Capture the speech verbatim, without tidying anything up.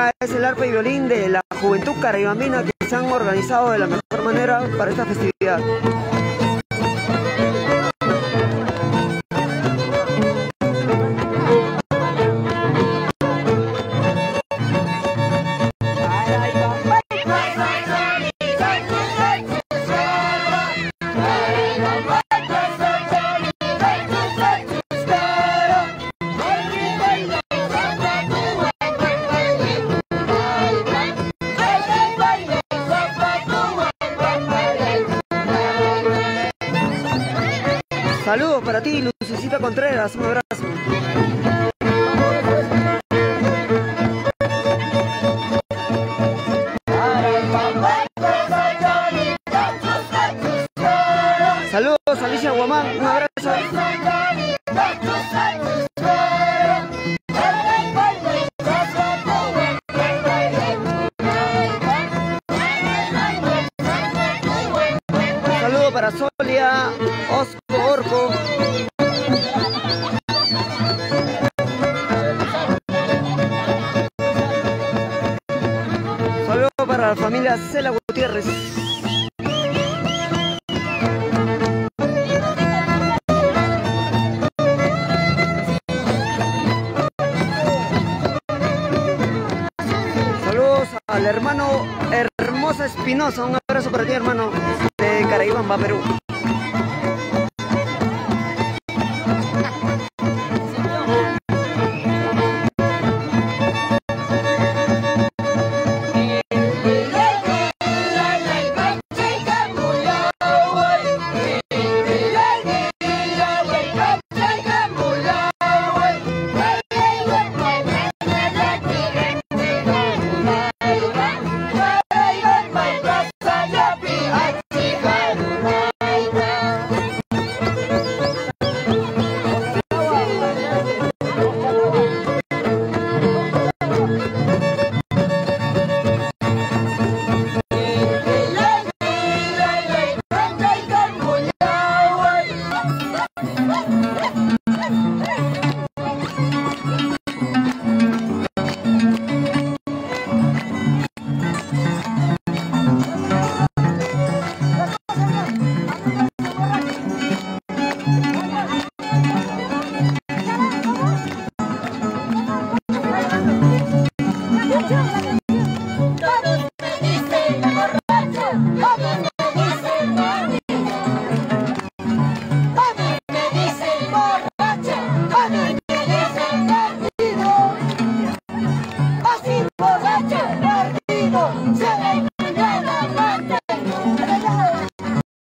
tema es el arpa y violín de la Juventud Caraibambina, que se han organizado de la mejor manera para esta festividad. Saludos para ti, Lucecita Contreras, un abrazo. Saludos, Alicia Guamán, un abrazo. Saludos para Solia, Osco Orco. Saludos para la familia Cela Gutiérrez. Saludos al hermano Hermosa Espinosa, un abrazo para ti, hermano, de Caraibamba, Perú.